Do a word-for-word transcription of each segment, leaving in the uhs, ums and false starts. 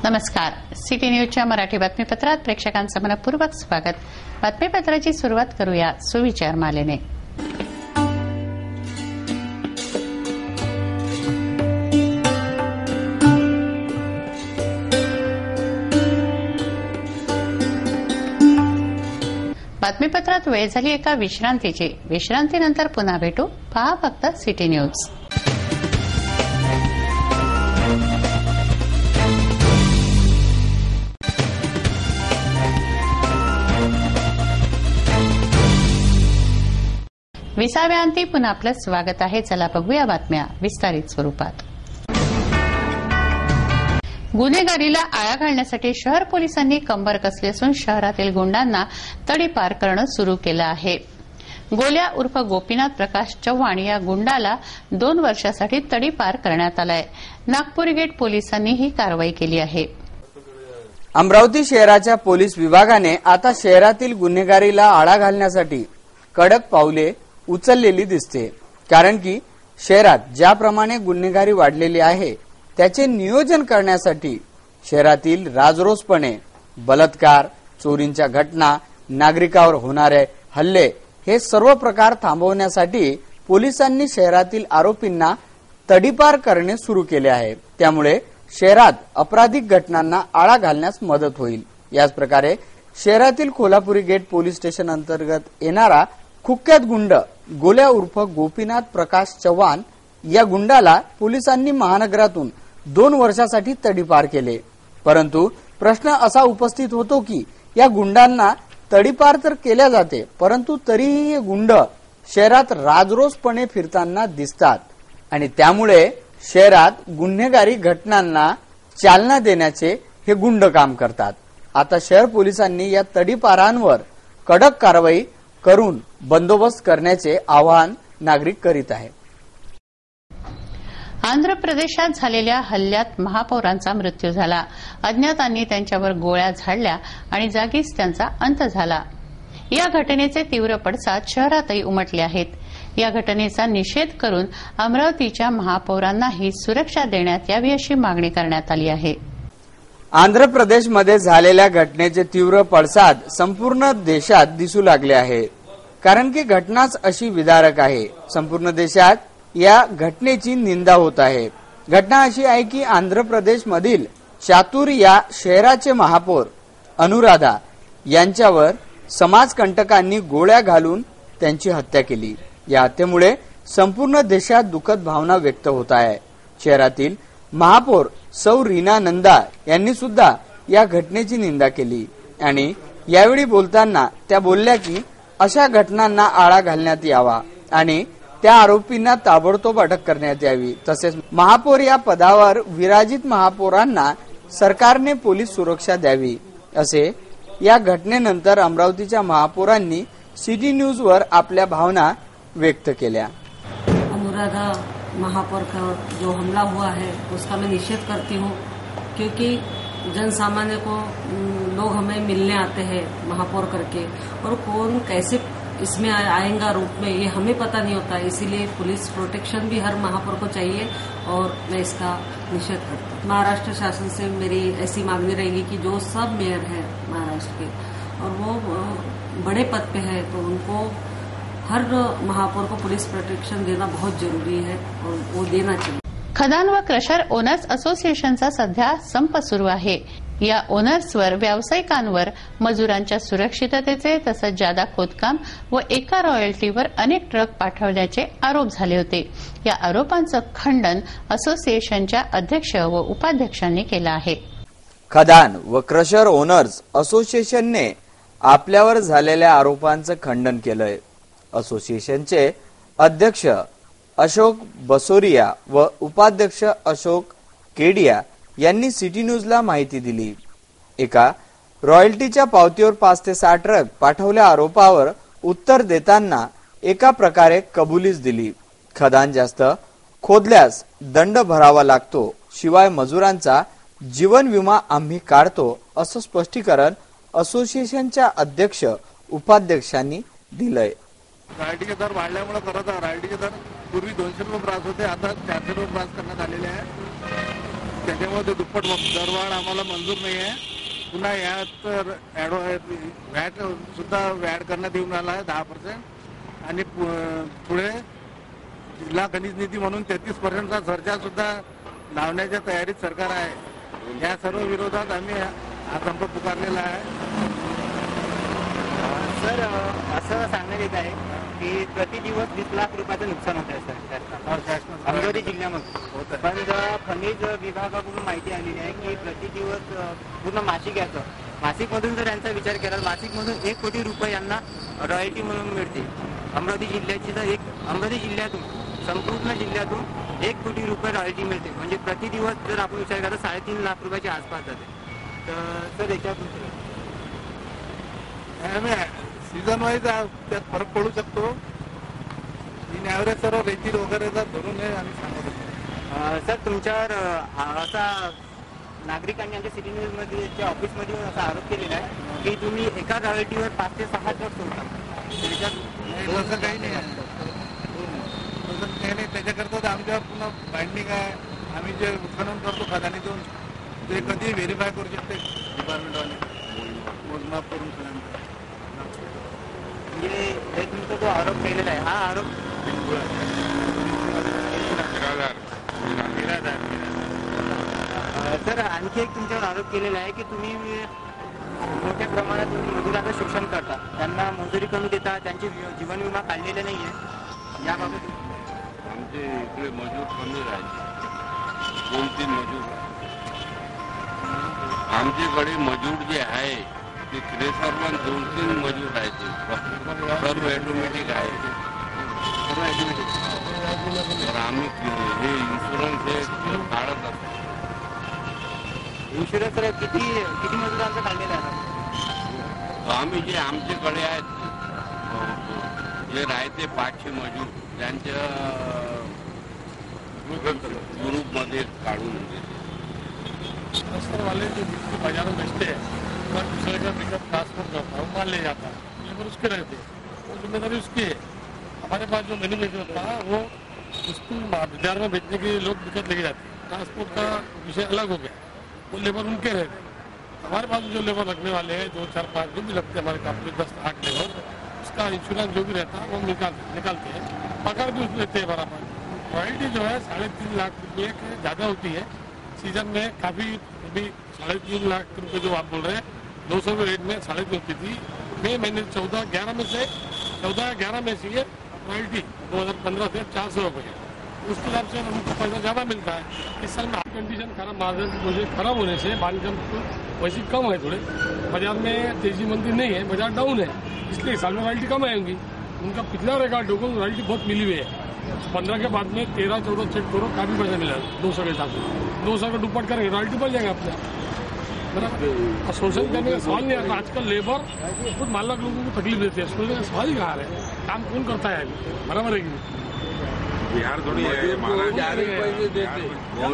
नमस्कार. सिटी न्यूजच्या मराठी बातमीपत्रात प्रेक्षकांचं मनपूर्वक स्वागत. बातमीपत्राची सुरुवात करूया सुविचार मालेने. बातमीपत्रात वेळ झाली एका विश्रांतीची. विश्रांतीनंतर पुन्हा भेटू. पहा फक्त सिटी न्यूज. विसाव्या अंती पुन्हा आपलं स्वागत आहे. चला बघूया बातम्या विस्तारित स्वरूपात. गुन्हेगारीला आळा घालण्यासाठी शहर पोलिसांनी कंबर कसली असून शहरातील गुंडांना तडीपार करणं सुरू केलं आहे. गोल्या उर्फ गोपीनाथ प्रकाश चव्हाण या गुंडाला दोन वर्षासाठी तडीपार करण्यात आलाय. नागपूर गेट पोलिसांनी ही कारवाई केली आहे. अमरावती शहराच्या पोलीस विभागाने आता शहरातील गुन्हेगारीला आळा घालण्यासाठी कडक पावले उचललेली दिसते. कारण की शहरात ज्याप्रमाणे गुन्हेगारी वाढलेली आहे त्याचे नियोजन करण्यासाठी शहरातील राजरोसपणे बलात्कार, चोरींच्या घटना, नागरिकांवर होणारे हल्ले हे सर्व प्रकार थांबवण्यासाठी पोलिसांनी शहरातील आरोपींना तडीपार करणे सुरू केले आहे. त्यामुळे शहरात अपराधिक घटनांना आळा घालण्यास मदत होईल. याच प्रकारे शहरातील कोल्हापुरी गेट पोलीस स्टेशन अंतर्गत येणारा कुख्यात गुंड गोल्या उर्फ गोपीनाथ प्रकाश चव्हाण या गुंडाला पोलिसांनी महानगरातून दोन वर्षासाठी तडीपार केले. परंतु प्रश्न असा उपस्थित होतो की या गुंडांना तडीपार तर केल्या जाते, परंतु तरीही हे गुंड शहरात राजरोसपणे फिरताना दिसतात आणि त्यामुळे शहरात गुन्हेगारी घटनांना चालना देण्याचे हे गुंड काम करतात. आता शहर पोलिसांनी या तडीपारांवर कडक कारवाई करून बंदोबस्त करण्याचे आवाहन नागरिक करीत आहेत. आंध्र प्रदेशात झालेल्या हल्ल्यात महापौरांचा मृत्यू झाला. अज्ञातांनी त्यांच्यावर गोळ्या झाडल्या आणि जागीच त्यांचा अंत झाला. या घटनेचे तीव्र पडसाद शहरातही उमटले आहेत. या घटनेचा निषेध करून अमरावतीच्या महापौरांनाही सुरक्षा देण्यात यावी अशी मागणी करण्यात आली आहे. आंध्र प्रदेशमध्ये झालेल्या घटनेचे तीव्र पडसाद संपूर्ण देशात दिसू लागले आहे. कारण की घटनाच अशी विदारक आहे. संपूर्ण देशात या घटनेची निंदा होत आहे. घटना अशी आहे की आंध्र प्रदेशमधील चातूर या शहराचे महापौर अनुराधा यांच्यावर समाजकंटकांनी गोळ्या घालून त्यांची हत्या केली. या हत्येमुळे संपूर्ण देशात दुःखद भावना व्यक्त होत आहे. शहरातील महापौर सौ रीना नंदा यांनी सुद्धा या घटनेची निंदा केली आणि यावेळी बोलताना त्या बोलल्या की अशा घटनांना आळा घालण्यात यावा आणि त्या आरोपींना ताबडतोब अटक करण्यात यावी. तसेच महापौर या पदावर विराजित महापौरांना सरकारने पोलीस सुरक्षा द्यावी असे या घटनेनंतर अमरावतीच्या महापौरांनी सिटी न्यूजवर आपल्या भावना व्यक्त केल्या. अनुराधा महापौर का जो हमला हुआ है उसका मैं निषेध करती हूँ, क्योंकि जन सामान्य को लोग हमें मिलने आते हैं महापौर करके, और कौन कैसे इसमें आएगा रूप में ये हमें पता नहीं होता. इसीलिए पुलिस प्रोटेक्शन भी हर महापौर को चाहिए और मैं इसका निषेध करती हूँ. महाराष्ट्र शासन से मेरी ऐसी मांगनी रहेगी कि जो सब मेयर हैं महाराष्ट्र के और वो बड़े पद पे है तो उनको हर महापौर को पुलिस प्रोटेक्शन देना बहुत जरूरी है और वो देना चाहिए. खदान व क्रशर ओनर्स असोसिएशनचा सध्या संप सुरू आहे. या ओनर्सवर व्यावसायिकांवर मजुरांच्या सुरक्षिततेचे तसंच जादा खोदकाम व एका रॉयल्टीवर अनेक ट्रक पाठवल्याचे आरोप झाले होते. या आरोपांचं खंडन असोसिएशनच्या अध्यक्ष व उपाध्यक्षांनी केलं आहे. खदान व क्रशर ओनर्स असोसिएशनने आपल्यावर झालेल्या आरोपांचं खंडन केलंय. असोसिएशनचे अध्यक्ष अशोक बसोरिया व उपाध्यक्ष अशोक केडिया यांनी सिटी न्यूजला माहिती दिली. एका रॉयल्टीच्या पावतीवर पाच ते सहा ट्रक पाठवल्या आरोपावर उत्तर देताना एका प्रकारे कबुलीच दिली. खदान जास्त खोदल्यास दंड भरावा लागतो, शिवाय मजुरांचा जीवन विमा आम्ही काढतो असं स्पष्टीकरण असोसिएशनच्या अध्यक्ष उपाध्यक्षांनी दिलंय. रायटीचे दर वाढल्यामुळे खरं तर रायटीचे दर पूर्वी दोनशे रुपये प्रास होते, आता चारशे रुपये प्रास करण्यात आलेले आहे. त्याच्यामुळे ते दुप्पट दरवाढ आम्हाला मंजूर नाही आहे. पुन्हा यात व्हॅट सुद्धा ऍड करण्यात येऊन आला आहे दहा पर्सेंट आणि पुढे जिल्हा खनिज निधी म्हणून तेहतीस पर्सेंटचा सरचार्ज सुद्धा लावण्याच्या तयारीत सरकार आहे. या सर्व विरोधात आम्ही हा संप पुकारलेला आहे. सर, असं सांगण्यात येत आहे की प्रति दिवस वीस लाख रुपयाचं नुकसान होत आहे सर अमरावती जिल्ह्यामध्ये. पण खनिज विभागाकडून माहिती आलेली आहे की प्रति दिवस पूर्ण मासिक याचं मासिकमधून जर यांचा विचार केला मासिकमधून एक कोटी रुपये यांना रॉयल्टी म्हणून मिळते. अमरावती जिल्ह्याची तर एक अमरावती जिल्ह्यातून संपूर्ण जिल्ह्यातून एक कोटी रुपये रॉयल्टी मिळते. म्हणजे प्रति दिवस जर आपण विचार केला साडेतीन लाख रुपयाच्या आसपास जाते. तर सर याच्यातून सीझन वाईज त्यात फरक पडू शकतो. इन ॲव्हरेज सर्व रेतील वगैरेचा धरून आम्ही सांगत होतो. सर, तुमच्यावर असा नागरिकांनी आमच्या सिटी न्यूज मध्ये ऑफिसमध्ये असा आरोप केलेला आहे की तुम्ही एका रॉयल्टीवर पाच ते सहा जग सोडता. तसं काही नाही आहे. तसं काही नाही. त्याच्याकरता आमच्यावर पुन्हा बाइंडिंग आहे. आम्ही जे उत्खनन करतो खदानीतून ते कधी व्हेरीफाय करू शकते डिपार्टमेंटवाले मोजमाप करून. म्हणजे हे तुमचा जो आरोप केलेला आहे हा आरोप सर आणखी एक तुमच्यावर आरोप केलेला आहे की तुम्ही मोठ्या प्रमाणात तुम्ही मजुरांचं शोषण करता, त्यांना मजुरी कमी देता, त्यांचे जीवन विमा काढलेले नाही आहे. याबाबत आमचे इकडे मजूर कमी राहायचे. दोन तीन मजूर आमच्याकडे मजूर जे आहे ते क्रेसरवर दोन तीन मजूर राहायचे. सर्व ऑटोमॅटिक आहे. सर्व ऑटोमॅटिक. तर आम्ही हे इन्शुरन्स हे काढत असतो. इन्शुरन्स किती किती मजुरांचं काढलेलं आहे? आम्ही जे आमच्याकडे आहेत जे राहते पाचशे मजूर त्यांच्या ग्रुपमध्ये काढून देते. वाले जो जिसकी बाजार में बेचते हैं और दूसरे का पिकअप ट्रांसपोर्ट करता है, माल ले जाता है, लेबर उसके रहते हैं, वो जिम्मेदारी उसकी है. हमारे पास जो मेन्यू मेकर था वो उसको बाजार में बेचने के लिए लोग दिक्कत लेके जाते हैं. ट्रांसपोर्ट का विषय अलग हो गया. वो लेबर उनके रहते हैं. हमारे पास जो लेबर रखने वाले हैं दो चार पाँच जो भी लगते हैं हमारे कंपनी दस आठ लेबर, उसका इंश्योरेंस जो भी रहता है वो निकाल निकालते हैं. पकड़ भी उस लेते हैं बराबर. रॉयल्टी जो है साढ़े तीन लाख रुपये ज़्यादा होती है. सीजन में काफ़ी अभी साढ़े तीन लाख रुपये जो आप बोल रहे हैं दो सौ के रेट में साढ़े तीन होती थी. मई महीने चौदह ग्यारह में से चौदह ग्यारह में से ये रॉयल्टी दो हज़ार पंद्रह से चार सौ रुपये उसके हिसाब से हमको पैसा ज़्यादा मिलता है. इस साल में कंडीशन खराब मार्जिन मुझे खराब होने से बांधकाम वैसे कम है. थोड़े बाजार में तेजी मंदी नहीं है, बाजार डाउन है, इसलिए इस साल में रॉयल्टी कम आएंगी. उनका पिछला रिकॉर्ड देखो रॉयल्टी बहुत मिली हुई है. पंद्रह के बाद में तेरह चौदह चेक करो काफी पैसा मिला दो सौ के हिसाब से. दो सौ का दुप्पट करेंगे रॉयल्टी बढ़ जाएगा अपना. बराबर. शोषण करने का सवाल नहीं आता. आजकल लेबर खुद मालक लोगों को तकलीफ देती है. शोषण का सवाल ही कहाँ है. काम कौन करता है अभी. बराबर है कि बिहार थोड़ी है. ज़्यादा पैसे देते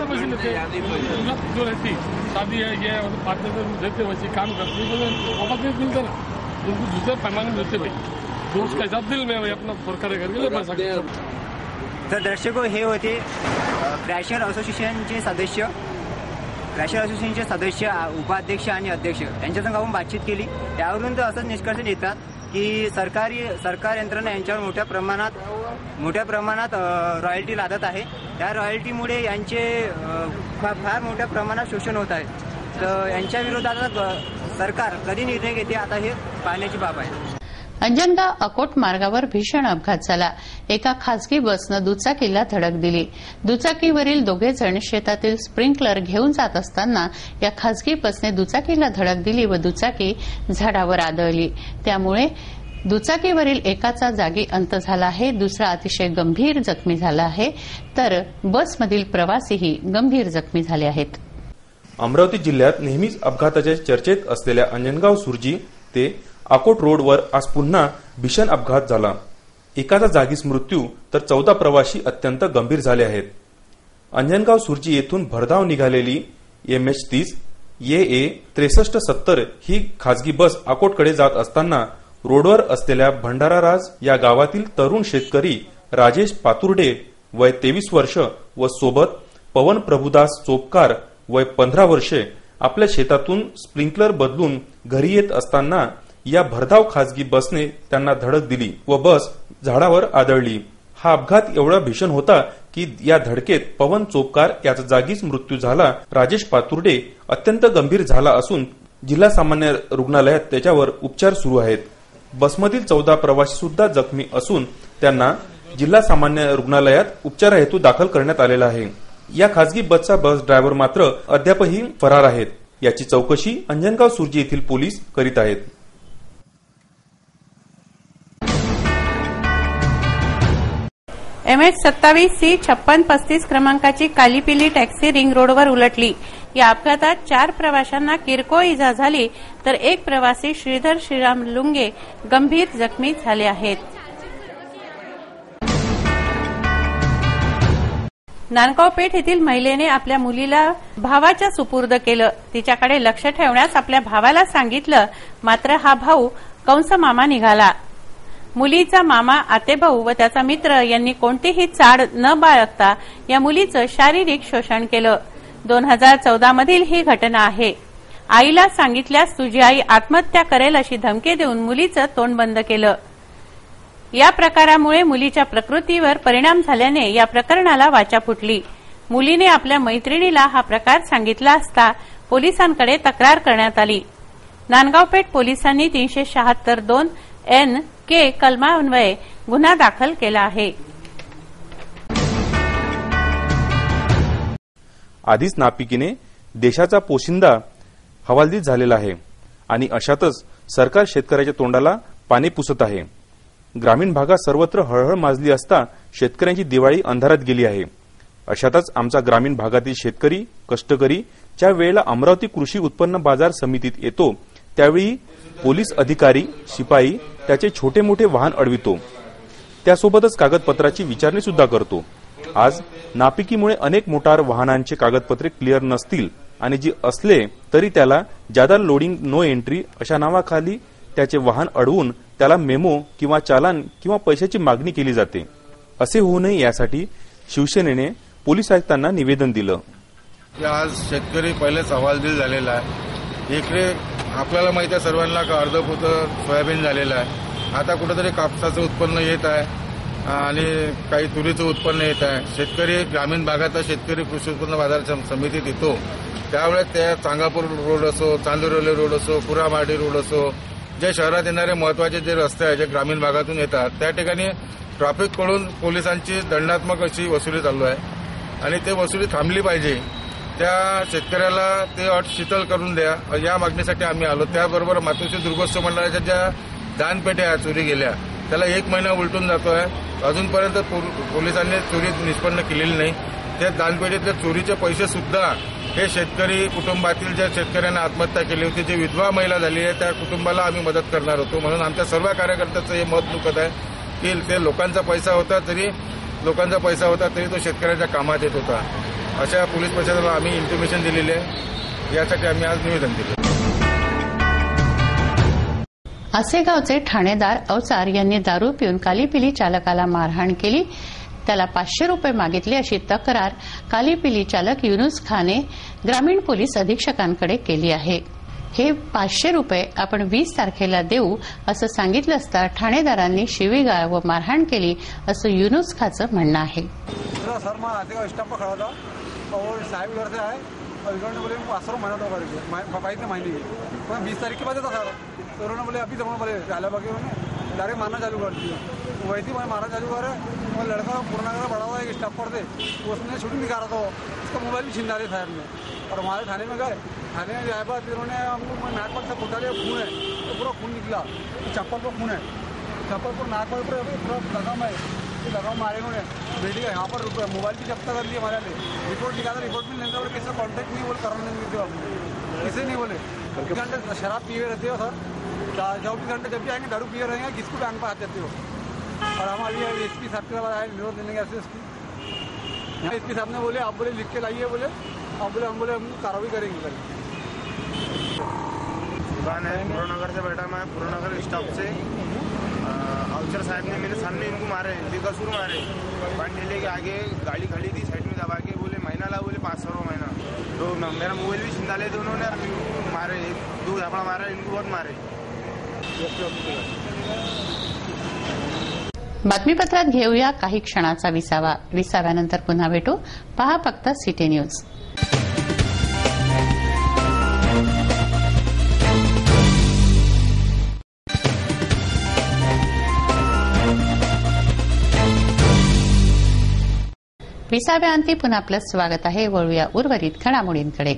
जो रहती शादी है ये पार्टनर देते वैसे काम करते वापस नहीं मिलते ना. उनको दूसरे पैमाने देते भाई. दोस्त का हिसाब दिल में अपना फरकारे करके ले पा सकते. तर दर्शको हे होते क्रॅशर असोसिएशनचे सदस्य क्रॅशर असोसिएशनचे सदस्य उपाध्यक्ष आणि अध्यक्ष यांच्यासंग आपण बातचीत केली. त्यावरून तर असंच निष्कर्ष येतात की सरकारी सरकार यंत्रणा यांच्यावर मोठ्या प्रमाणात मोठ्या प्रमाणात रॉयल्टी लादत आहे. त्या रॉयल्टीमुळे यांचे फार मोठ्या प्रमाणात शोषण होत आहे. तर यांच्या विरोधात सरकार कधी निर्णय घेते आता हे पाहण्याची बाब आहे. अंजनगाव अकोट मार्गावर भीषण अपघात झाला. एका खासगी बसनं दुचाकीला धडक दिली. दुचाकीवरील दोघे जण शेतातील स्प्रिंकलर घेऊन जात असताना या खासगी बसने दुचाकीला धडक दिली व दुचाकी झाडावर आदळली. त्यामुळे दुचाकीवरील एकाचा जागी अंत झाला आहे, दुसरा अतिशय गंभीर जखमी झाला आहे, तर बसमधील प्रवासीही गंभीर जखमी झाले आहेत. अमरावती जिल्ह्यात नेहमीच अपघाताच्या चर्चेत असलेल्या अंजनगाव सुर्जी ते अकोट रोडवर आज पुन्हा भीषण अपघात झाला. एकाचा जागीच मृत्यू तर चौदा प्रवासी अत्यंत गंभीर झाले आहेत. अंजनगाव सुर्जी येथून भरधाव निघालेली एम एच तीस ए ए त्रेसष्ट सत्तर ही खासगी बस अकोटकडे जात असताना रोडवर असलेल्या भंडाराराज या गावातील तरुण शेतकरी राजेश पातुर्डे वय तेवीस वर्ष व सोबत पवन प्रभुदास चोपकार वय पंधरा वर्षे आपल्या शेतातून स्प्रिंकलर बदलून घरी येत असताना या भरधाव खासगी बसने त्यांना धडक दिली व बस झाडावर आदळली। हा अपघात एवढा भीषण होता की या धडकेत पवन चोपकार याचा जागीच मृत्यू झाला। राजेश पातुर्डे अत्यंत गंभीर झाला असून जिल्हा सामान्य रुग्णालयात त्याच्यावर उपचार सुरू आहेत। बसमधील चौदा प्रवासी सुद्धा जखमी असून त्यांना जिल्हा सामान्य रुग्णालयात उपचाराहेतू दाखल करण्यात आलेला आहे। या खासगी बसचा बस ड्रायव्हर मात्र अद्यापही फरार आहेत। याची चौकशी अंजनगाव सुर्जी येथील पोलीस करीत आहेत। एम एच सत्तावीस सी छप्पन पस्तीस क्रमांकाची कालीपिली टॅक्सी रिंग रोडवर उलटली। या अपघातात चार प्रवाशांना किरकोळ इजा झाली तर एक प्रवासी श्रीधर श्रीराम लुंगे गंभीर जखमी झाले आहेत। नांदगाव पेठ येथील महिलेने आपल्या मुलीला भावाच्या सुपूर्द केलं। तिच्याकडे लक्ष ठेवण्यास आपल्या भावाला सांगितलं, मात्र हा भाऊ कंस मामा निघाला। मुलीचा मामा, आतेभाऊ व त्याचा मित्र यांनी कोणतीही चाड न बाळगता या मुलीचं शारीरिक शोषण केलं। दोन हजार चौदा मधील ही घटना आहे। आईला सांगितल्यास तुझी आई आत्महत्या करेल अशी धमकी देऊन मुलीचं तोंड बंद केलं। या प्रकारामुळे मुलीच्या प्रकृतीवर परिणाम झाल्याने या प्रकरणाला वाचा फुटली। मुलीने आपल्या मैत्रिणीला हा प्रकार सांगितला असता पोलिसांकडे तक्रार करण्यात आली। नांदगाव पेठ पोलिसांनी तीनशे शहात्तर दोन एन के कलमान्वये गुन्हा दाखल केला आहे। आधीच नापिकीने देशाचा पोशिंदा हवालदिल झालेला आहे आणि अशातच सरकार शेतकऱ्याच्या तोंडाला पाणी पुसत आहे। ग्रामीण भागात सर्वत्र हळहळ माजली असता शेतकऱ्यांची दिवाळी अंधारात गेली आहे। अशातच आमचा ग्रामीण भागातील शेतकरी, कष्टकरी ज्या वेळेला अमरावती कृषी उत्पन्न बाजार समितीत येतो त्यावेळी पोलीस अधिकारी, शिपाई त्याचे छोटे मोठे वाहन अडवितो। त्यासोबतच कागदपत्राची विचारणी सुद्धा करतो। आज नापिकीमुळे अनेक मोटार वाहनांचे कागदपत्रे क्लिअर नसतील आणि जी असले तरी त्याला जादा लोडिंग नो एंट्री अशा नावाखाली त्याचे वाहन अडवून त्याला मेमो किंवा चालान किंवा पैशाची मागणी केली जाते। असे होऊ नये यासाठी शिवसेनेने पोलीस आयुक्तांना निवेदन दिलं। आज शेतकरी पहिलेच हवालदिल झालेला आहे। इकडे आपल्याला माहिती आहे सर्वांना का अर्धपोत सोयाबीन झालेलं आहे। आता कुठेतरी कापसाचं उत्पन्न येत आहे आणि काही तुरीचं उत्पन्न येत आहे। शेतकरी ग्रामीण भागात शेतकरी कृषी उत्पन्न बाजार समितीत येतो त्यावेळेस त्या चांगापूर रोड असो, चांदुरवली रोड असो, कुरामाडी रोड असो, जे शहरात येणारे महत्वाचे जे रस्ते आहेत जे ग्रामीण भागातून येतात त्या ठिकाणी ट्रॅफिककडून पोलिसांची दंडात्मक अशी वसुली चालू आहे आणि ते वसुली थांबली पाहिजे। त्या शेतकऱ्याला ते अट शिथिल करून द्या या मागणीसाठी आम्ही आलो। त्याबरोबर मातोश्री दुर्गोत्सव मंडळाच्या ज्या दानपेट्या चोरी गेल्या त्याला एक महिना उलटून जातोय, अजूनपर्यंत पोलिसांनी चोरी निष्पन्न केलेली नाही। त्या दानपेटीतले चोरीचे पैसे सुद्धा हे शेतकरी कुटुंबातील ज्या शेतकऱ्यांना आत्महत्या केली होती, जी विधवा महिला झाली आहे त्या कुटुंबाला आम्ही मदत करणार होतो। म्हणून आमच्या सर्व कार्यकर्त्यांचं हे मत दुखत आहे की ते लोकांचा पैसा होता तरी लोकांचा पैसा होता तरी तो शेतकऱ्यांच्या कामात येत होता। अशा पोलीस प्रशासनाला आम्ही इंटिमेशन दिलेले आहे, यासाठी आम्ही आज निवेदन दिले। आसेगावचे ठाणेदार अवचार यांनी दारू पिऊन कालीपिली चालकाला मारहाण केली, त्याला पाचशे रुपये मागितले अशी तक्रार कालीपिली चालक युनुस खाने ग्रामीण पोलीस अधीक्षकांकडे केली आहे। हे पाचशे रुपये आपण वीस तारखेला देऊ असं सांगितलं असता ठाणेदारांनी शिवीगाळ व मारहाण केली असं युनुस खाचं म्हणणं आहे। सर मैं आसेगाव स्टाफ पर खड़ा था और साहब घर से आए और इन्होंने बोले पाँच सौ महीना दो करके बाईस महीने की मैं बीस तारीख के बाद था सर, तो उन्होंने बोले अभी जमा बोले चाला बाकी उन्होंने डायरेक्ट मारना चालू कर दिया। वैसे मैं मारना चालू कर और लड़का पुराना घर बड़ा हुआ एक स्टाफ पर थे, उसने शूटिंग दिखा रहा था, उसका मोबाइल भी छीन डाले साहब ने और हमारे थाने में गए। थाने में जाए बाद उन्होंने हमको नाक पर से फुटा लिया, खून है तो पूरा खून निकला, चप्पल पर खून है, चप्पल पर नाक पर पूरा लगाम है, लगाम मारे उन्होंने बेटी का यहाँ पर मोबाइल भी जब्त कर दिया हमारे लिए। रिपोर्ट निकाला, रिपोर्ट भी नहीं बोले किसी कॉन्टेक्ट नहीं बोले करने नहीं देते, किसी नहीं बोले। चौबीस घंटे शराब पिए रहते हो सर, चौबीस घंटे जब भी आएंगे दारू पिए रहेंगे, किसको बैंक पर आते हो। और हम अभी एस पी साहब के बाद आए विरोध देने के एस पी एस पी साहब ने बोले आप बोले लिख के लाइए, बोले आप बोले हम बोले हम कार्रवाई करेंगे। दुकान है पुरानगर से बैठा, मैं पुरानगर स्टाफ से अफसर साहब ने मेरे सामने इनको मारे, बेकसूर मारे। पानी लेके आगे गाड़ी खड़ी थी साइड में दबा के, बोले महीना ला, बोले पाँच सौ महीना। तो मैं मेरा मोबाइल भी छिंदा ले थे उन्होंने, मारे दो झापड़ा मारा, इनको बहुत मारे। बातमीपत्रात घेऊया काही क्षणाचा विसावा. विसाव्यानंतर पुन्हा भेटू. पहा फक्त सिटी न्यूज. विसाव्याअंती पुन्हा आपलं स्वागत आहे. वळूया उर्वरित घडामोडींकडे.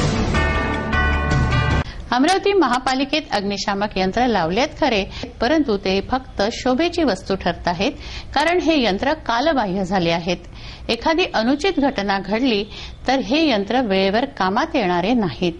अमरावती महापालिकेत अग्निशामक यंत्र लावलेत खरे, परंतु ते फक्त शोभेची वस्तू ठरत आहेत, कारण हे यंत्र कालबाह्य झाले आहेत. एखादी अनुचित घटना घडली तर हे यंत्र वेळेवर कामात येणारे नाहीत.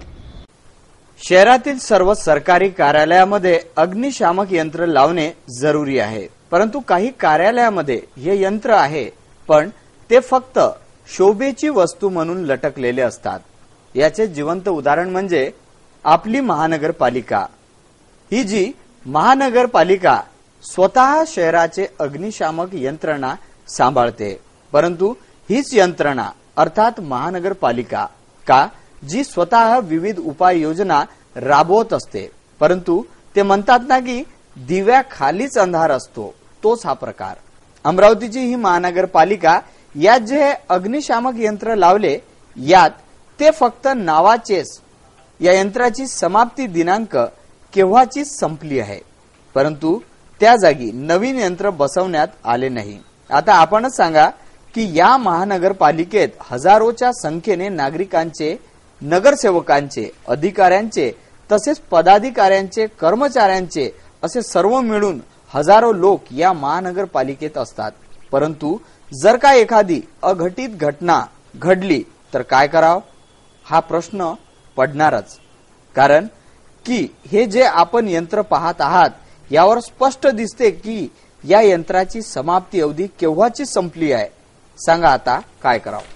शहरातील सर्व सरकारी कार्यालयामध्ये अग्निशामक यंत्र लावणे जरुरी आहे, परंतु काही कार्यालयामध्ये हे यंत्र आहे, पण ते फक्त शोभेची वस्तू म्हणून लटकलेले असतात. याचे जिवंत उदाहरण म्हणजे आपली महानगरपालिका. ही जी महानगरपालिका स्वतः शहराचे अग्निशामक यंत्रणा सांभाळते, परंतु हीच यंत्रणा अर्थात महानगरपालिका का जी स्वतः विविध उपाययोजना राबवत असते, परंतु ते म्हणतात ना की दिव्याखालीच अंधार असतो, तोच हा प्रकार. अमरावतीची ही महानगरपालिका यात जे अग्निशामक यंत्र लावले, यात ते फक्त नावाचेच. या यंत्राची समाप्ती दिनांक केव्हाची संपली आहे, परंतु त्या जागी नवीन यंत्र बसवण्यात आले नाही. आता आपणच सांगा की या महानगरपालिकेत हजारोच्या संख्येने नागरिकांचे, नगरसेवकांचे, अधिकाऱ्यांचे तसेच पदाधिकाऱ्यांचे, कर्मचाऱ्यांचे असे सर्व मिळून हजारो लोक या महानगरपालिकेत असतात. परंतु जर का एखादी अघटित घटना घडली तर काय करावं हा प्रश्न पडणारच. कारण की हे जे आपण यंत्र पाहत आहात यावर स्पष्ट दिसते की या यंत्राची समाप्ती अवधी केव्हाची संपली आहे. सांगा आता काय करावं.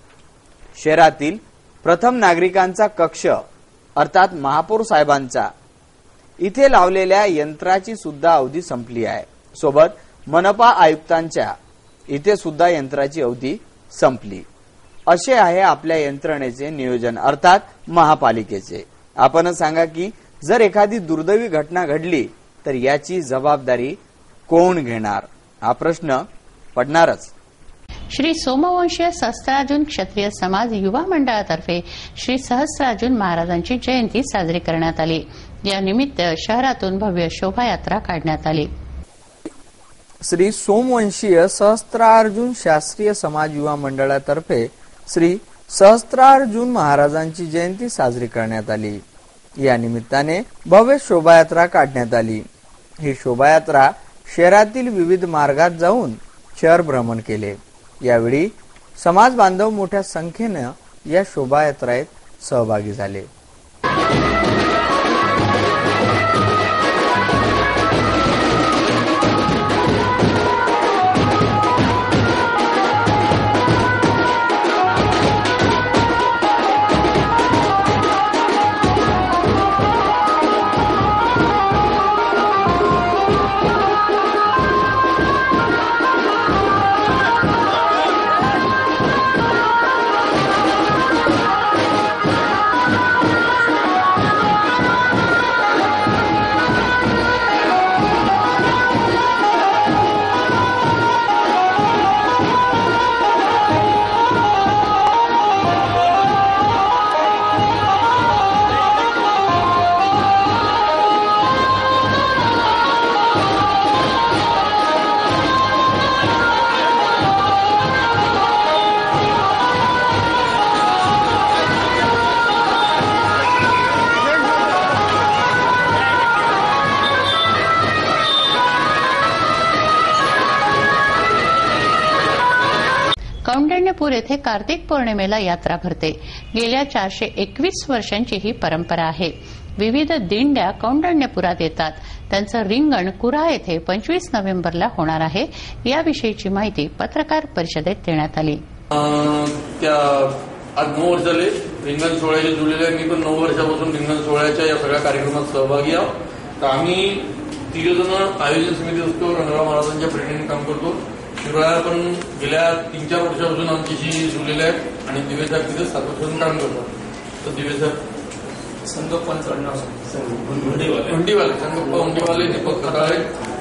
शहरातील प्रथम नागरिकांचा कक्ष अर्थात महापौर साहेबांचा इथे लावलेल्या यंत्राची सुद्धा अवधी संपली आहे. सोबत मनपा आयुक्तांच्या इथे सुद्धा यंत्राची अवधी संपली. असे आहे आपल्या यंत्रणेचे नियोजन अर्थात महापालिकेचे. आपण सांगा की जर एखादी दुर्दैवी घटना घडली तर याची जबाबदारी कोण घेणार हा प्रश्न पडणारच. श्री सोमवंशीय सहस्त्रार्जुन क्षत्रिय समाज युवा मंडळातर्फे श्री सहस्त्रार्जुन महाराजांची जयंती साजरी करण्यात आली. या निमित्त शहरातून भव्य शोभायात्रा काढण्यात आली. श्री सोमवंशीय सहस्त्रार्जुन शास्त्रीय समाज युवा मंडळातर्फे श्री सहस्त्रार्जुन महाराजांची जयंती साजरी करण्यात आली. या निमित्ताने भव्य शोभायात्रा काढण्यात आली. ही शोभायात्रा शहरातील विविध मार्गात जाऊन शहर भ्रमण केले. यावेळी समाज बांधव मोठ्या संख्येने या शोभायात्रेत सहभागी झाले. कौंडिण्यपूर येथे कार्तिक पौर्णिमेला यात्रा भरते. गेल्या चारशे एकवीस वर्षांची ही परंपरा आहे. विविध दिंड्या कौंडिण्यपुरात येतात. त्यांचं रिंगण कुऱ्हा येथे पंचवीस नोव्हेंबरला होणार आहे. याविषयीची माहिती पत्रकार परिषदेत देण्यात आली. त्या आज नऊ वर्ष झाले रिंगण सोहळ्याचे जुळलेले. मी पण नऊ वर्षापासून रिंगण सोहळ्याच्या या सगळ्या कार्यक्रमात सहभागी आहोत. तर आम्ही तिघ जण आयोजन समिती असतो, रंगराव महाराजांच्या प्रेरणेने काम करतो. शिवराया पण गेल्या तीन चार वर्षापासून आमच्याशी जुळलेले आहेत आणि दिवेसाहेब तिथे सातत्याने काम करतात. तो दिवे सर संगप्पन चढणार हुंडीवाले हुंडीवाले संगप्पा हुंडीवाले दीपक कटाळे.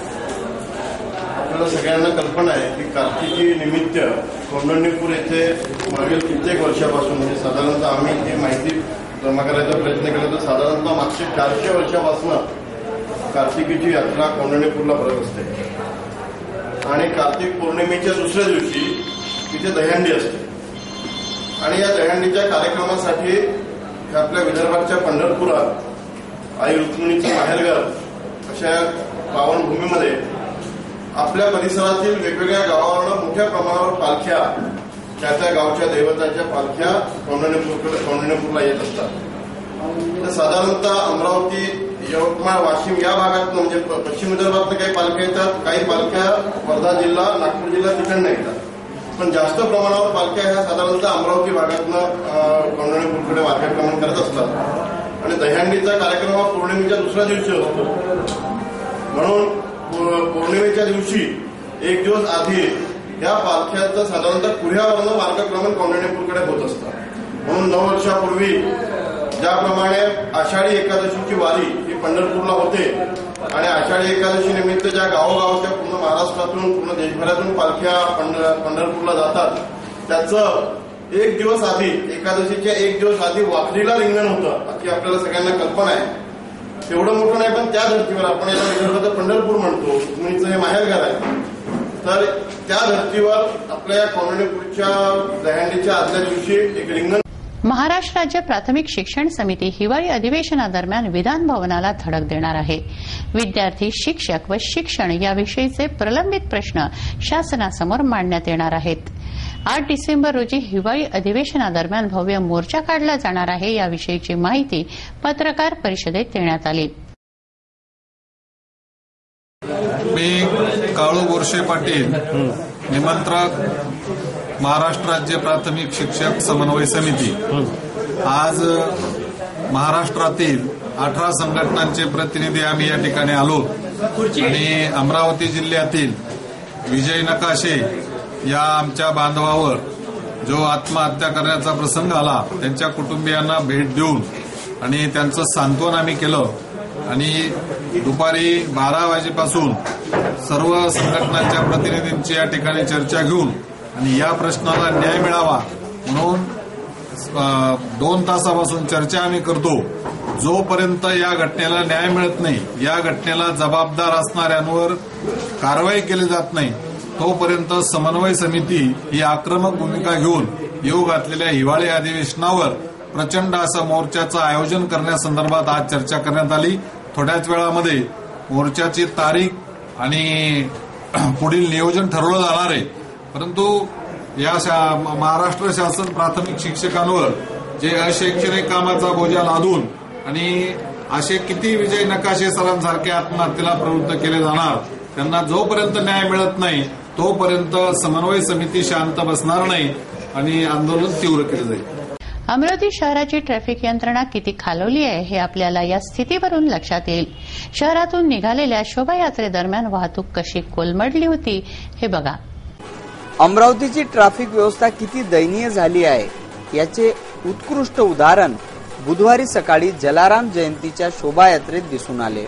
आपल्याला सगळ्यांना कल्पना आहे की कार्तिकी निमित्त कोंढणीपूर येथे मागील कित्येक वर्षापासून म्हणजे साधारणतः आम्ही ही माहिती जमा करायचा प्रयत्न केला तर साधारणतः मागच्या चारशे वर्षापासून कार्तिकीची यात्रा कोंढणीपूरला भरत असते आणि कार्तिक पौर्णिमेच्या दुसऱ्या दिवशी तिथे दहीहंडी असते आणि या दहीहंडीच्या कार्यक्रमासाठी आपल्या विदर्भाच्या पंढरपुरात आई रुक्मिणीचं माहेरघर अशा पावनभूमीमध्ये आपल्या परिसरातील वेगवेगळ्या गावावरून मोठ्या प्रमाणावर पालख्या त्या त्या गावच्या दैवताच्या पालख्या कोंढणीपूरकडे कोंढणीपूरला येत असतात. तर साधारणतः अमरावती, यवतमाळ, वाशिम या भागात म्हणजे पश्चिम विदर्भात काही पालख्या येतात, काही पालख्या वर्धा जिल्हा, नागपूर जिल्हा तिकडनं येतात. पण जास्त प्रमाणावर पालख्या ह्या साधारणतः अमरावती भागातनं कोंढणीपूरकडे मार्गक्रमण करत असतात आणि दहीहंडीचा कार्यक्रम हा पौर्णिमेच्या दुसऱ्या दिवशी असतो. म्हणून पौर्णिमेच्या दिवशी एक दिवस आधी या पालख्यांचं साधारणतः कुऱ्ह्यावरनं मार्गक्रमण कोंढणीपूरकडे होत असतं. म्हणून नऊ वर्षापूर्वी ज्याप्रमाणे आषाढी एकादशीची वारी ही पंढरपूरला होते आणि आषाढी एकादशी निमित्त ज्या गावोगावच्या पूर्ण महाराष्ट्रातून पूर्ण देशभरातून पालख्या पंढरपूरला जातात त्याचं एक दिवस आधी एकादशीच्या एक दिवस आधी वाखरीला रिंगण होतं अशी आपल्याला सगळ्यांना कल्पना आहे. एवढं मोठं नाही पण त्या धर्तीवर आपण याला विदर्भाचं पंढरपूर म्हणतो, रुक्मिणीचं हे माहेरघर आहे. तर त्या धर्तीवर आपल्या या कोंढणीपूरच्या दहीहंडीच्या आदल्या दिवशी एक रिंगण. महाराष्ट्र राज्य प्राथमिक शिक्षण समिती हिवाळी अधिवेशनादरम्यान विधान भवनाला धडक देणार आहे. विद्यार्थी, शिक्षक व शिक्षण याविषयीचे प्रलंबित प्रश्न शासनासमोर मांडण्यात येणार आहेत. आठ डिसेंबर रोजी हिवाळी अधिवेशनादरम्यान भव्य मोर्चा काढला जाणार आहे याविषयीची माहिती पत्रकार परिषदेत देण्यात आली. मी काळू बोरशे पाटील, निमंत्रक, महाराष्ट्र राज्य प्राथमिक शिक्षक समन्वय समिती. आज महाराष्ट्रातील अठरा संघटनांचे प्रतिनिधी आम्ही या ठिकाणी आलो आणि अमरावती जिल्ह्यातील विजय नकाशे या आमच्या बांधवावर जो आत्महत्या करण्याचा प्रसंग आला त्यांच्या कुटुंबियांना भेट देऊन आणि त्यांचं सांत्वन आम्ही केलं आणि दुपारी बारा वाजेपासून सर्व संघटनांच्या प्रतिनिधींची या ठिकाणी चर्चा घेऊन आणि या प्रश्नाला न्याय मिळावा म्हणून दोन तासापासून चर्चा आम्ही करतो. जोपर्यंत या घटनेला न्याय मिळत नाही, या घटनेला जबाबदार असणाऱ्यांवर कारवाई केली जात नाही तोपर्यंत समन्वय समिती ही आक्रमक भूमिका घेऊन येऊ घातलेल्या हिवाळी अधिवेशनावर प्रचंड असं मोर्चाचं आयोजन करण्यासंदर्भात आज चर्चा करण्यात आली. थोड्याच वेळामध्ये मोर्चाची तारीख आणि पुढील नियोजन ठरवलं जाणार आहे. परंतु या महाराष्ट्र शासन प्राथमिक शिक्षकांवर जे अशैक्षणिक कामाचा बोजा लादून आणि असे किती विजय नकाशे सरांसारखे आत्महत्येला प्रवृत्त केले जाणार, त्यांना जोपर्यंत न्याय मिळत नाही तोपर्यंत समन्वय समिती शांत बसणार नाही आणि आंदोलन तीव्र केले जाईल. अमरावती शहराची ट्रॅफिक यंत्रणा किती खालवली आहे हे आपल्याला या स्थितीवरून लक्षात येईल. शहरातून निघालेल्या शोभायात्रेदरम्यान वाहतूक कशी कोलमडली होती हे बघा. अमरावतीची ट्रॅफिक व्यवस्था किती दयनीय झाली आहे याचे उत्कृष्ट उदाहरण बुधवारी सकाळी जलाराम जयंतीच्या शोभायात्रेत दिसून आले.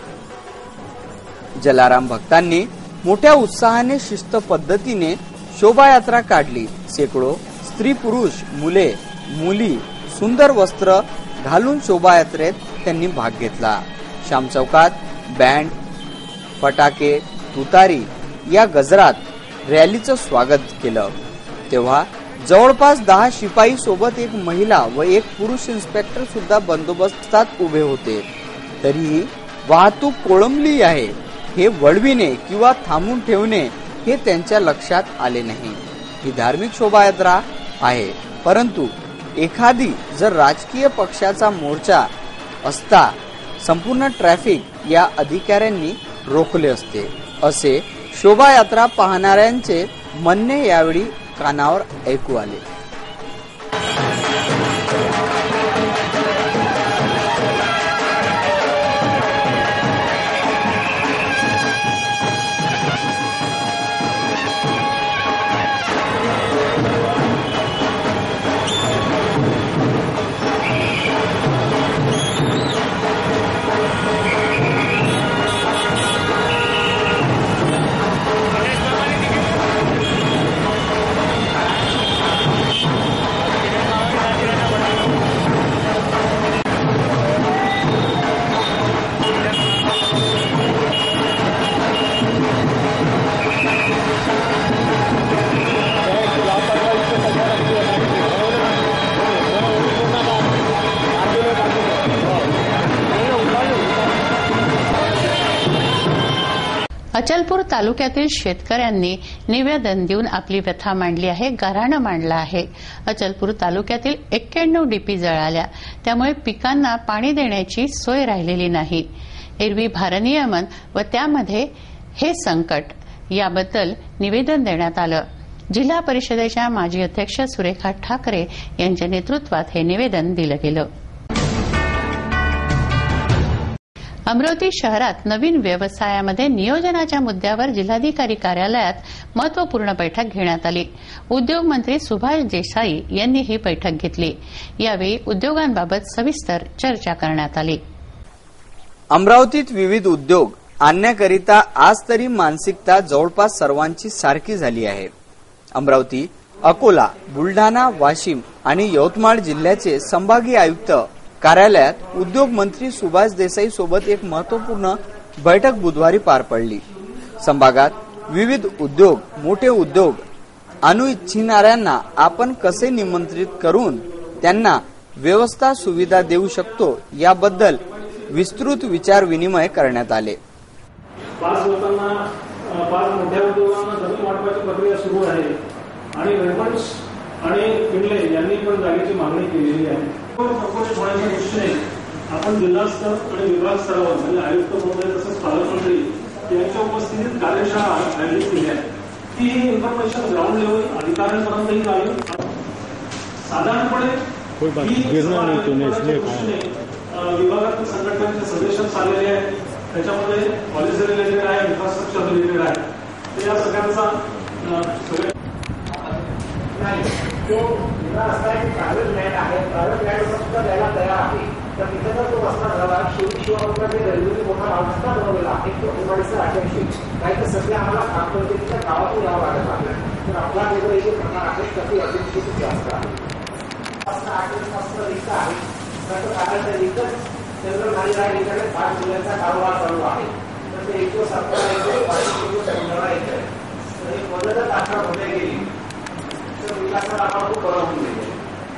जलाराम भक्तांनी मोठ्या उत्साहाने शिस्त पद्धतीने शोभायात्रा काढली. शेकडो स्त्री पुरुष, मुले मुली सुंदर वस्त्र घालून शोभायात्रेत त्यांनी भाग घेतला. श्याम चौकात बँड, फटाके, तुतारी या गजरात रॅलीचं स्वागत केलं. तेव्हा जवळपास दहा शिपाई सोबत एक महिला व एक पुरुष इन्स्पेक्टर सुद्धा बंदोबस्तात उभे होते. तरीही वाहतूक कोळंबली आहे हे वळविणे किंवा थांबून ठेवणे हे त्यांच्या लक्षात आले नाही. ही धार्मिक शोभायात्रा आहे, परंतु एखादी जर राजकीय पक्षाचा मोर्चा असता संपूर्ण ट्रॅफिक या अधिकाऱ्यांनी रोखले असते, असे शोभायात्रा पाहणाऱ्यांचे म्हणणे यावेळी कानावर ऐकू आले. अचलपूर तालुक्यातील शेतकऱ्यांनी निवेदन देऊन आपली व्यथा मांडली आहे, गाऱ्हाणं मांडलं आहे. अचलपूर तालुक्यातील एक्क्याण्णव डीपी जळाल्या, त्यामुळे पिकांना पाणी देण्याची सोय राहिलेली नाही. एरवी भारनियमन व त्यामध्ये हे संकट याबद्दल निवेदन देण्यात आलं. जिल्हा परिषदेच्या माजी अध्यक्ष सुरेखा ठाकरे यांच्या नेतृत्वात हे निवेदन दिलं गेलं. अमरावती शहरात नवीन व्यवसायामध्ये नियोजनाच्या मुद्द्यावर जिल्हाधिकारी कार्यालयात महत्वपूर्ण बैठक घेण्यात आली. उद्योग मंत्री सुभाष देसाई यांनी ही बैठक घेतली. यावेळी उद्योगांबाबत सविस्तर चर्चा करण्यात आली. अमरावतीत विविध उद्योग आणण्याकरिता आज तरी मानसिकता जवळपास सर्वांची सारखी झाली आहे. अमरावती, अकोला, बुलढाणा, वाशिम आणि यवतमाळ जिल्ह्याचे संभागीय आयुक्त कार्यालयात उद्योग मंत्री सुभाष देसाई सोबत एक महत्वपूर्ण बैठक बुधवारी पार पडली. संभागात विविध उद्योग, मोठे उद्योग आणू इच्छिणाऱ्यांना आपण कसे निमंत्रित करून त्यांना व्यवस्था सुविधा देऊ शकतो याबद्दल विस्तृत विचार विनिमय करण्यात आले. पाच लोकांना पाच मोठ्या उद्योगांना जमीन वाटपाची प्रक्रिया सुरू आहे आणि रेमंड्स आणि पिंडले यांनी पण जागेची मागणी केलेली आहे. होण्याच्या दृष्टीने आपण जिल्हास्तर आणि विभाग स्तरावर म्हणजे आयुक्त महोदय तसंच पालकमंत्री यांच्या उपस्थितीत कार्यशाळा आयोजित केली आहे. ती ही इन्फॉर्मेशन ग्राउंड लेवल अधिकाऱ्यांपर्यंतही जाईल. साधारणपणे विभागातील संघटनांचे सदस्य आलेले आहेत. त्याच्यामध्ये पॉलिसी रिलेटेड आहे, इन्फ्रास्ट्रक्चर रिलेटेड आहे. तर या सगळ्यांचा जो असा एक प्रायव्हेट लँड आहे, प्रायव्हेट लँड सुद्धा द्यायला तयार आहे. तर तिथे जर तो रस्ता झाला शिव शिवामध्ये रेल्वेने मोठा रस्ता बनवलेला आहे तो एकोणीसशे अठ्याऐंशी नाही तर सध्या आम्हाला खामखोलीच्या गावातून यावं लागत आहे. तर आपला वेगळं जे प्रकार आहे त्याची अपेक्षित जास्त आहे. आठ वाजता रिक्षा आहे त्याचं कारण एकच जनरल मॅनेजर पाच जिल्ह्यांचा कारोबार चालू आहे. तर ते एक दिवस आपल्याला येतो पाच दिवस समजायला येत आहे. तर एक मदत अठरा मध्ये गेली तर विकासाला आपण खूप बरं होऊन गेले.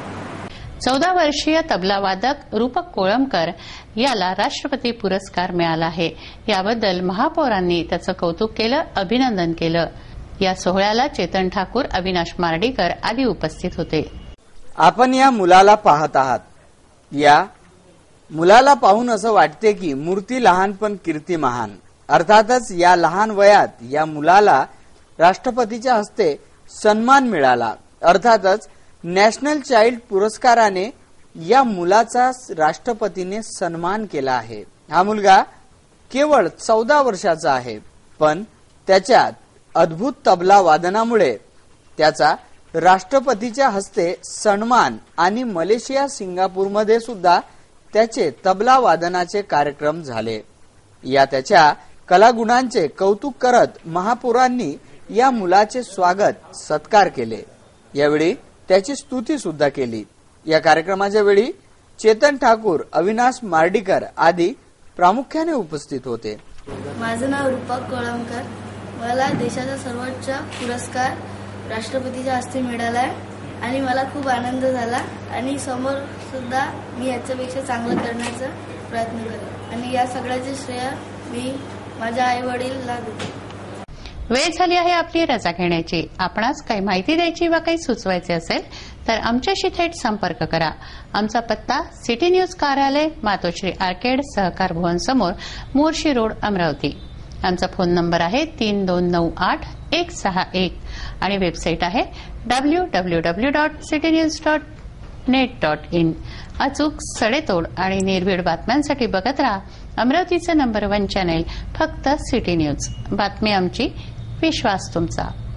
चौदा वर्षीय तबलावादक रूपक कोळंबकर याला राष्ट्रपती पुरस्कार मिळाला आहे. याबद्दल महापौरांनी त्याचं कौतुक केलं, अभिनंदन केलं. या सोहळ्याला चेतन ठाकूर, अविनाश मार्डीकर आदी उपस्थित होते. आपण या मुलाला पाहत आहात. या मुलाला पाहून असं वाटते की मूर्ती लहान पण कीर्ती महान. अर्थातच या लहान वयात या मुलाला राष्ट्रपतीच्या हस्ते सन्मान मिळाला. अर्थातच नॅशनल चाइल्ड पुरस्काराने या मुलाचा राष्ट्रपतीने सन्मान केला आहे. हा मुलगा केवळ चौदा वर्षाचा आहे, पण त्याच्या अद्भुत तबला वादनामुळे त्याचा राष्ट्रपतीच्या हस्ते सन्मान आणि मलेशिया, सिंगापूरमध्ये सुद्धा त्याचे तबला वादनाचे कार्यक्रम झाले. या त्याच्या कलागुणांचे कौतुक करत महापौरांनी या मुलाचे स्वागत सत्कार केले. यावेळी त्याची स्तुती सुद्धा केली. या कार्यक्रमाच्या वेळी चेतन ठाकूर, अविनाश मार्डीकर आदी प्रामुख्याने उपस्थित होते. माझं नाव रूपक कोळंबकर. मला देशाचा सर्वोच्च पुरस्कार राष्ट्रपतीच्या हस्ते मिळाला आहे आणि मला खूप आनंद झाला आणि समोर सुद्धा मी याच्यापेक्षा चांगलं करण्याचा प्रयत्न करेन आणि या सगळ्याचे श्रेय मी माझ्या आई वडीलला देते. वेळ झाली आहे आपली रजा घेण्याची. आपणास काही माहिती द्यायची वा काही सुचवायचे असेल तर आमच्याशी थेट संपर्क करा. आमचा पत्ता सिटी न्यूज कार्यालय, मातोश्री आर्केड, सहकार भवन समोर, मोर्शी रोड, अमरावती. आमचा फोन नंबर आहे तीन दोन नऊ आठ एक सहा एक आणि वेबसाईट आहे W W W dot city news dot net dot in. अचूक, सडेतोड आणि निर्भीड बातम्यांसाठी बघत राहा अमरावतीचं नंबर वन चॅनेल, फक्त सिटी न्यूज. बातमी आमची, विश्वास तुमचा.